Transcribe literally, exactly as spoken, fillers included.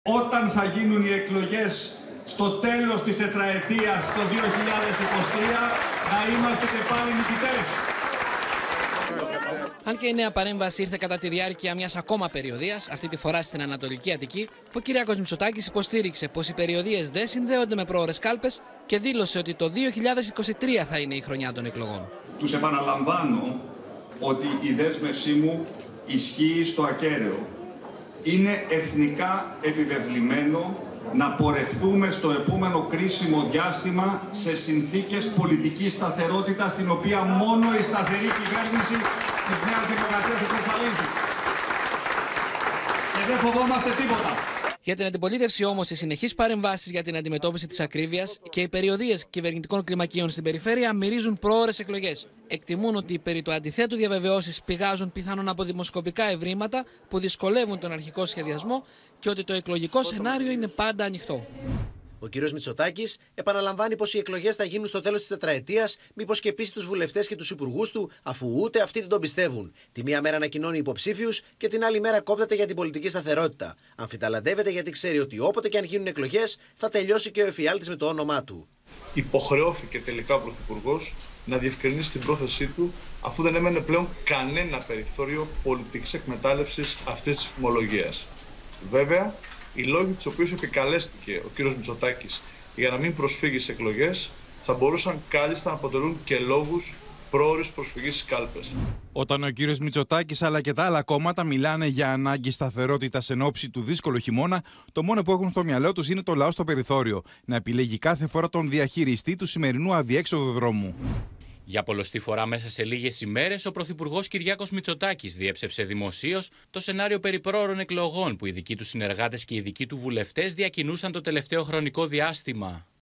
Όταν θα γίνουν οι εκλογές στο τέλος της τετραετίας το δύο χιλιάδες είκοσι τρία, θα είμαστε και πάλι νικητές. Αν και η νέα παρέμβαση ήρθε κατά τη διάρκεια μιας ακόμα περιοδίας, αυτή τη φορά στην Ανατολική Αττική, ο Κυριάκος Μητσοτάκης υποστήριξε πως οι περιοδίες δεν συνδέονται με πρόωρες κάλπες και δήλωσε ότι το δύο χιλιάδες είκοσι τρία θα είναι η χρονιά των εκλογών. Τους επαναλαμβάνω ότι η δέσμευσή μου ισχύει στο ακέραιο. Είναι εθνικά επιβεβλημένο να πορευθούμε στο επόμενο κρίσιμο διάστημα σε συνθήκες πολιτικής σταθερότητας, την οποία μόνο η σταθερή κυβέρνηση της Νέας Δημοκρατίας εξασφαλίζει. Και δεν φοβόμαστε τίποτα. Για την αντιπολίτευση όμως, οι συνεχείς παρεμβάσεις για την αντιμετώπιση της ακρίβειας και οι περιοδίες κυβερνητικών κλιμακίων στην περιφέρεια μυρίζουν πρόωρες εκλογές. Εκτιμούν ότι περί του αντιθέτου διαβεβαιώσεις πηγάζουν πιθανόν από δημοσκοπικά ευρήματα που δυσκολεύουν τον αρχικό σχεδιασμό και ότι το εκλογικό σενάριο είναι πάντα ανοιχτό. Ο κ. Μητσοτάκης επαναλαμβάνει πως οι εκλογές θα γίνουν στο τέλος της τετραετίας, μήπως και πείσει τους βουλευτές και τους υπουργούς του, αφού ούτε αυτοί δεν τον πιστεύουν. Τη μία μέρα ανακοινώνει υποψήφιους και την άλλη μέρα κόπτεται για την πολιτική σταθερότητα. Αμφιταλαντεύεται γιατί ξέρει ότι όποτε και αν γίνουν εκλογές θα τελειώσει και ο εφιάλτης με το όνομά του. Υποχρεώθηκε τελικά ο Πρωθυπουργός να διευκρινίσει την πρόθεσή του, αφού δεν έμενε πλέον κανένα περιθώριο πολιτικής εκμετάλλευσης αυτής της φημολογίας. Βέβαια, οι λόγοι τους οποίους επικαλέστηκε ο κ. Μητσοτάκης για να μην προσφύγει στις εκλογές θα μπορούσαν κάλλιστα να αποτελούν και λόγους πρόωρης προσφυγής στις κάλπες. Όταν ο κύριος Μητσοτάκης αλλά και τα άλλα κόμματα μιλάνε για ανάγκη σταθερότητας εν ώψη του δύσκολου χειμώνα, το μόνο που έχουν στο μυαλό τους είναι το λαό στο περιθώριο, να επιλέγει κάθε φορά τον διαχειριστή του σημερινού αδιέξοδου δρόμου. Για πολλοστή φορά μέσα σε λίγες ημέρες, ο Πρωθυπουργός Κυριάκος Μητσοτάκης διέψευσε δημοσίως το σενάριο περί πρόωρων εκλογών που οι δικοί του συνεργάτες και οι δικοί του βουλευτές διακινούσαν το τελευταίο χρονικό διάστημα.